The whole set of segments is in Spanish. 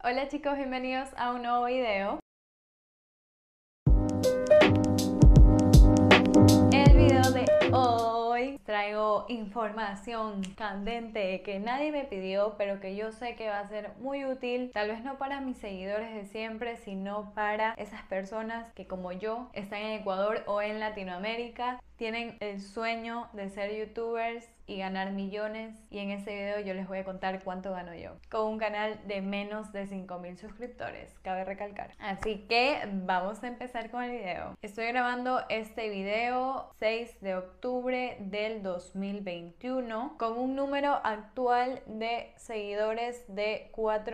Hola chicos, bienvenidos a un nuevo video. El video de hoy traigo información candente que nadie me pidió, pero que yo sé que va a ser muy útil, tal vez no para mis seguidores de siempre, sino para esas personas que como yo están en Ecuador o en Latinoamérica, tienen el sueño de ser youtubers y ganar millones, y en este video yo les voy a contar cuánto gano yo con un canal de menos de 5.000 suscriptores, cabe recalcar. Así que vamos a empezar con el video. Estoy grabando este video 6 de octubre del 2021 con un número actual de seguidores de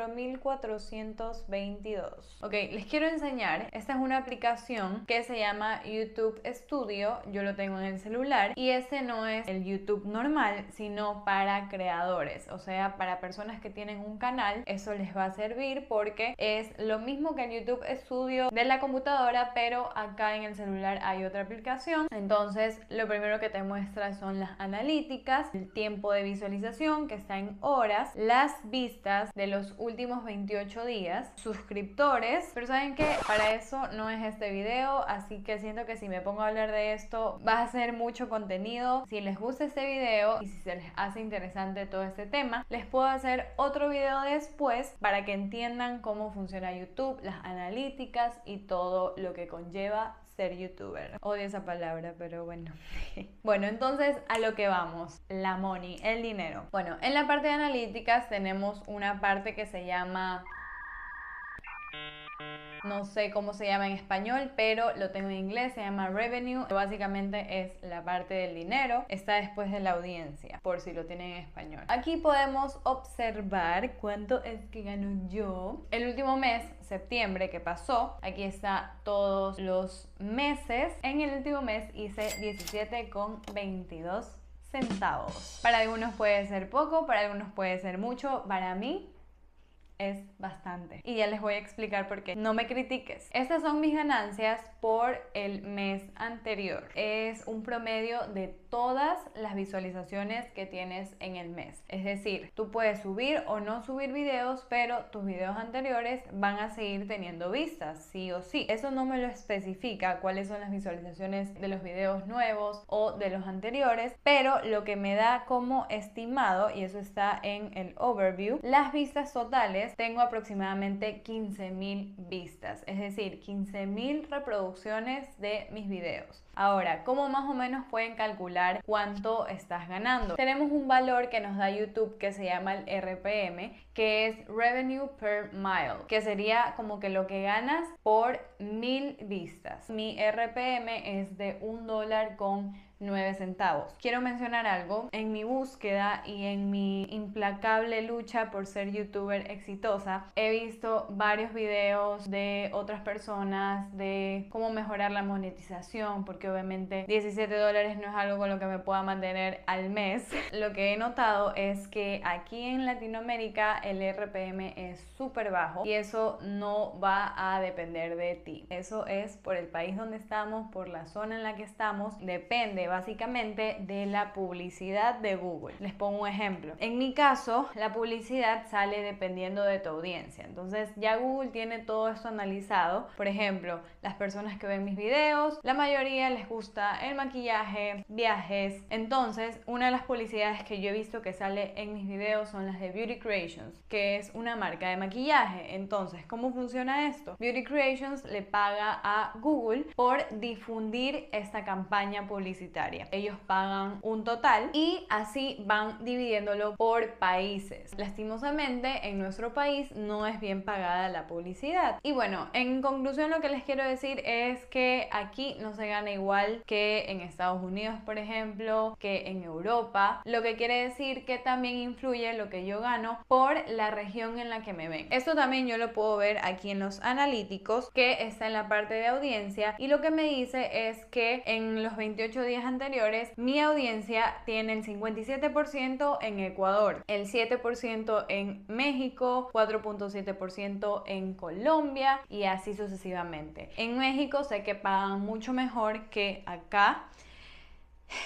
4.422. Ok, les quiero enseñar. Esta es una aplicación que se llama YouTube Studio. Yo lo tengo en el celular y este no es el YouTube normal, sino para creadores, o sea, para personas que tienen un canal. Eso les va a servir porque es lo mismo que el YouTube Studio de la computadora, pero acá en el celular hay otra aplicación. Entonces lo primero que te muestra son las analíticas, el tiempo de visualización que está en horas, las vistas de los últimos 28 días, suscriptores, pero saben que para eso no es este video, así que siento que si me pongo a hablar de esto va a ser mucho contenido. Si les gusta este video y si se les hace interesante todo este tema, les puedo hacer otro video después para que entiendan cómo funciona YouTube, las analíticas y todo lo que conlleva ser youtuber. Odio esa palabra, pero bueno. Bueno, entonces a lo que vamos, la money, el dinero. Bueno, en la parte de analíticas tenemos una parte que se llama... no sé cómo se llama en español, pero lo tengo en inglés, se llama Revenue. Básicamente es la parte del dinero, está después de la audiencia, por si lo tienen en español. Aquí podemos observar cuánto es que gano yo. El último mes, septiembre, que pasó, aquí está todos los meses. En el último mes hice 17,22 centavos. Para algunos puede ser poco, para algunos puede ser mucho. Para mí es bastante, y ya les voy a explicar por qué. No me critiques. Estas son mis ganancias por el mes anterior. Es un promedio de todas las visualizaciones que tienes en el mes. Es decir, tú puedes subir o no subir videos, pero tus videos anteriores van a seguir teniendo vistas, sí o sí. Eso no me lo especifica cuáles son las visualizaciones de los videos nuevos o de los anteriores, pero lo que me da como estimado, y eso está en el overview, las vistas totales, tengo aproximadamente 15.000 vistas, es decir, 15.000 reproducciones de mis videos. Ahora, ¿cómo más o menos pueden calcular cuánto estás ganando? Tenemos un valor que nos da YouTube que se llama el RPM, que es Revenue per Mile, que sería como que lo que ganas por 1.000 vistas. Mi RPM es de $1,09. Quiero mencionar algo. En mi búsqueda y en mi implacable lucha por ser youtuber exitosa, he visto varios videos de otras personas de cómo mejorar la monetización, porque obviamente $17 no es algo con lo que me pueda mantener al mes. Lo que he notado es que aquí en Latinoamérica el RPM es súper bajo y eso no va a depender de ti. Eso es por el país donde estamos, por la zona en la que estamos. Depende básicamente de la publicidad de Google. Les pongo un ejemplo. En mi caso, la publicidad sale dependiendo de tu audiencia. Entonces ya Google tiene todo esto analizado. Por ejemplo, las personas que ven mis videos, la mayoría les gusta el maquillaje, viajes. Entonces, una de las publicidades que yo he visto que sale en mis videos son las de Beauty Creations, que es una marca de maquillaje. Entonces, ¿cómo funciona esto? Beauty Creations le paga a Google por difundir esta campaña publicitaria. Ellos pagan un total y así van dividiéndolo por países. Lastimosamente, en nuestro país no es bien pagada la publicidad. Y bueno, en conclusión, lo que les quiero decir es que aquí no se gana igual que en Estados Unidos, por ejemplo, que en Europa, lo que quiere decir que también influye lo que yo gano por la región en la que me ven. Esto también yo lo puedo ver aquí en los analíticos, que está en la parte de audiencia, y lo que me dice es que en los 28 días anteriores mi audiencia tiene el 57% en Ecuador, el 7% en México, 4.7% en Colombia y así sucesivamente. En México sé que pagan mucho mejor que acá,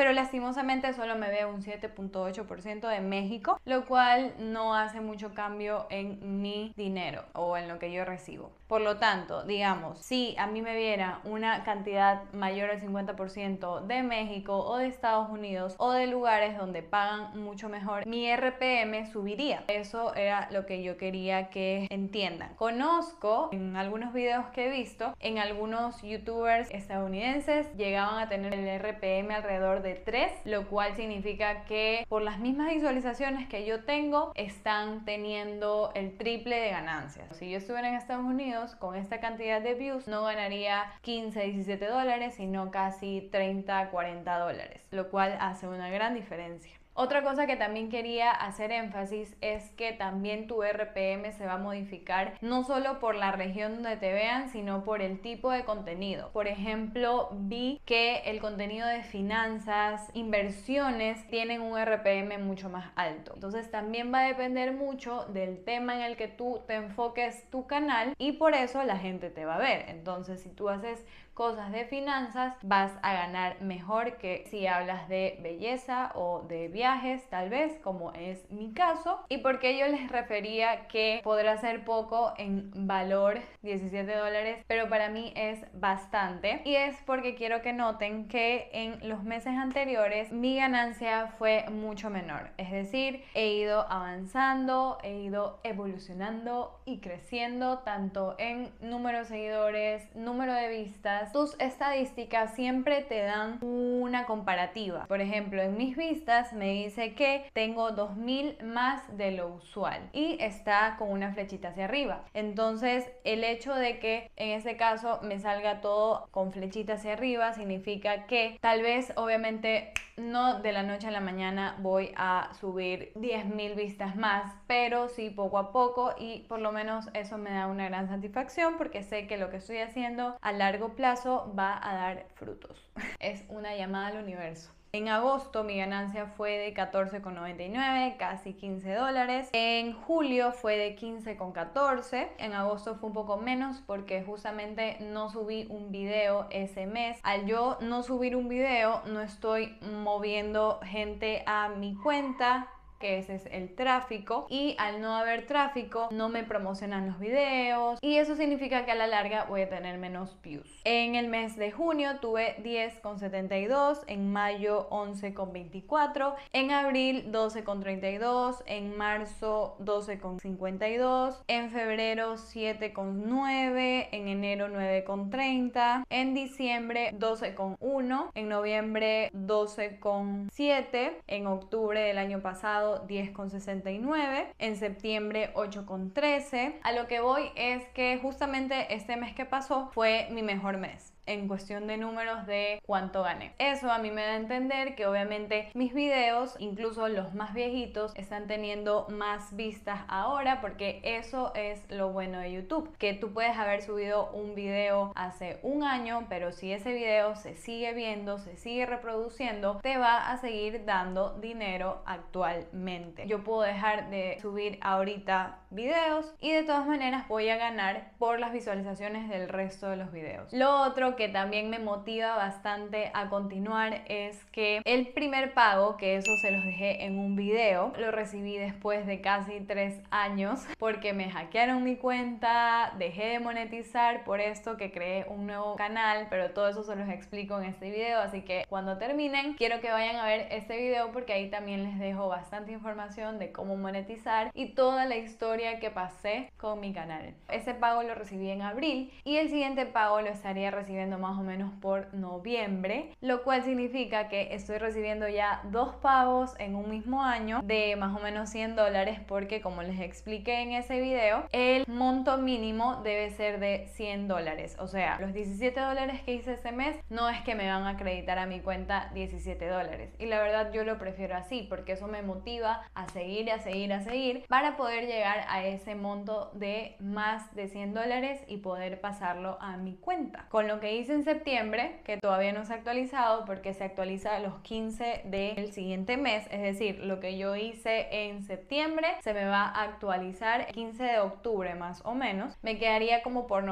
pero lastimosamente solo me ve un 7.8% de México, lo cual no hace mucho cambio en mi dinero o en lo que yo recibo. Por lo tanto, digamos, si a mí me viera una cantidad mayor al 50% de México o de Estados Unidos o de lugares donde pagan mucho mejor, mi RPM subiría. Eso era lo que yo quería que entiendan. Conozco en algunos videos que he visto, en algunos youtubers estadounidenses llegaban a tener el RPM alrededor de 3, lo cual significa que por las mismas visualizaciones que yo tengo, están teniendo el triple de ganancias. Si yo estuviera en Estados Unidos con esta cantidad de views, no ganaría 15, 17 dólares, sino casi 30, 40 dólares, lo cual hace una gran diferencia. Otra cosa que también quería hacer énfasis es que también tu RPM se va a modificar no solo por la región donde te vean, sino por el tipo de contenido. Por ejemplo, vi que el contenido de finanzas, inversiones, tienen un RPM mucho más alto. Entonces también va a depender mucho del tema en el que tú te enfoques tu canal y por eso la gente te va a ver. Entonces, si tú haces cosas de finanzas, vas a ganar mejor que si hablas de belleza o de viajes, tal vez, como es mi caso. Y porque yo les refería que podrá ser poco en valor, 17 dólares, pero para mí es bastante. Y es porque quiero que noten que en los meses anteriores mi ganancia fue mucho menor. Es decir, he ido avanzando, he ido evolucionando y creciendo tanto en número de seguidores, número de vistas. Tus estadísticas siempre te dan una comparativa. Por ejemplo, en mis vistas me dice que tengo 2000 más de lo usual y está con una flechita hacia arriba. Entonces, el hecho de que en este caso me salga todo con flechita hacia arriba significa que tal vez, obviamente, no de la noche a la mañana voy a subir 10.000 vistas más, pero sí poco a poco, y por lo menos eso me da una gran satisfacción porque sé que lo que estoy haciendo a largo plazo va a dar frutos. Es una llamada al universo. En agosto mi ganancia fue de 14,99, casi 15 dólares. En julio fue de 15,14. En agosto fue un poco menos porque justamente no subí un video ese mes. Al yo no subir un video, no estoy moviendo gente a mi cuenta, que ese es el tráfico, y al no haber tráfico no me promocionan los videos y eso significa que a la larga voy a tener menos views. En el mes de junio tuve 10,72, en mayo 11,24, en abril 12,32, en marzo 12,52, en febrero 7,9, en enero 9,30, en diciembre 12,1, en noviembre 12,7, en octubre del año pasado 10,69, en septiembre 8,13. A lo que voy es que justamente este mes que pasó fue mi mejor mes en cuestión de números de cuánto gané. Eso a mí me da a entender que obviamente mis videos, incluso los más viejitos, están teniendo más vistas ahora, porque eso es lo bueno de YouTube, que tú puedes haber subido un video hace un año, pero si ese video se sigue viendo, se sigue reproduciendo, te va a seguir dando dinero actualmente. Yo puedo dejar de subir ahorita videos y de todas maneras voy a ganar por las visualizaciones del resto de los videos. Lo otro que también me motiva bastante a continuar es que el primer pago, que eso se los dejé en un video, lo recibí después de casi 3 años porque me hackearon mi cuenta, dejé de monetizar, por esto que creé un nuevo canal, pero todo eso se los explico en este video, así que cuando terminen quiero que vayan a ver este video porque ahí también les dejo bastante información de cómo monetizar y toda la historia que pasé con mi canal. Ese pago lo recibí en abril y el siguiente pago lo estaría recibiendo más o menos por noviembre, lo cual significa que estoy recibiendo ya 2 pagos en un mismo año de más o menos 100 dólares porque, como les expliqué en ese video, el monto mínimo debe ser de 100 dólares. O sea, los 17 dólares que hice ese mes no es que me van a acreditar a mi cuenta 17 dólares. Y la verdad yo lo prefiero así porque eso me motiva a seguir, a seguir, a seguir para poder llegar a ese monto de más de 100 dólares y poder pasarlo a mi cuenta. Con lo que que hice en septiembre, que todavía no se ha actualizado porque se actualiza los 15 del siguiente mes, es decir, lo que yo hice en septiembre se me va a actualizar el 15 de octubre más o menos, me quedaría como por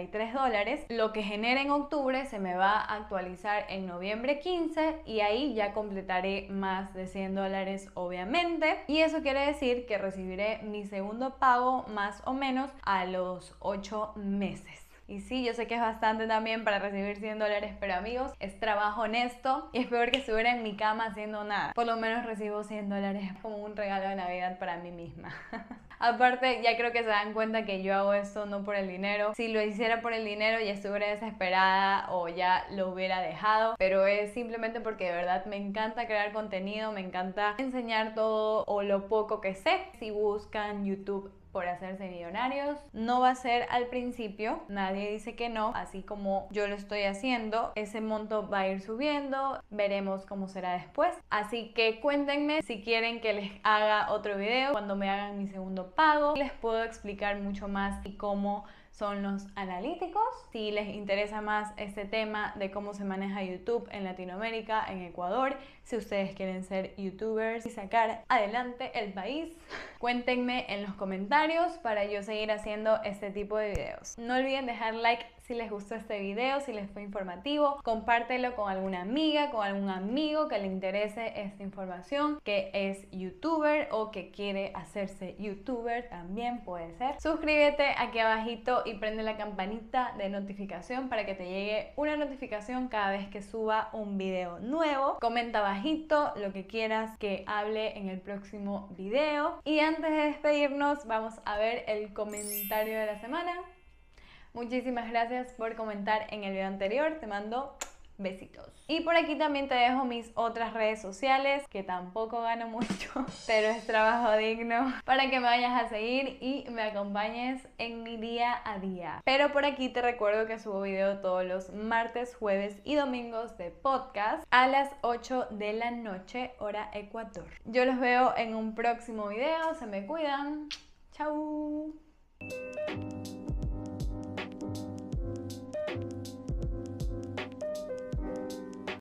$93. Lo que genere en octubre se me va a actualizar en noviembre 15 y ahí ya completaré más de $100 obviamente, y eso quiere decir que recibiré mi segundo pago más o menos a los 8 meses. Y sí, yo sé que es bastante también para recibir $100, pero amigos, es trabajo honesto y es peor que estuviera en mi cama haciendo nada. Por lo menos recibo $100 como un regalo de Navidad para mí misma. Aparte, ya creo que se dan cuenta que yo hago esto no por el dinero. Si lo hiciera por el dinero ya estuviera desesperada o ya lo hubiera dejado, pero es simplemente porque de verdad me encanta crear contenido, me encanta enseñar todo o lo poco que sé. Si buscan YouTube por hacerse millonarios, no va a ser al principio, nadie dice que no, así como yo lo estoy haciendo, ese monto va a ir subiendo, veremos cómo será después, así que cuéntenme si quieren que les haga otro video cuando me hagan mi segundo pago, les puedo explicar mucho más y cómo son los analíticos. Si les interesa más este tema de cómo se maneja YouTube en Latinoamérica, en Ecuador, si ustedes quieren ser youtubers y sacar adelante el país, cuéntenme en los comentarios para yo seguir haciendo este tipo de videos. No olviden dejar like si les gustó este video, si les fue informativo, compártelo con alguna amiga, con algún amigo que le interese esta información, que es youtuber o que quiere hacerse youtuber, también puede ser. Suscríbete aquí abajito y prende la campanita de notificación para que te llegue una notificación cada vez que suba un video nuevo. Comenta abajito lo que quieras que hable en el próximo video. Y antes de despedirnos, vamos a ver el comentario de la semana. Muchísimas gracias por comentar en el video anterior, te mando besitos. Y por aquí también te dejo mis otras redes sociales, que tampoco gano mucho, pero es trabajo digno, para que me vayas a seguir y me acompañes en mi día a día. Pero por aquí te recuerdo que subo video todos los martes, jueves y domingos de podcast a las 8 de la noche, hora Ecuador. Yo los veo en un próximo video, se me cuidan. Chau.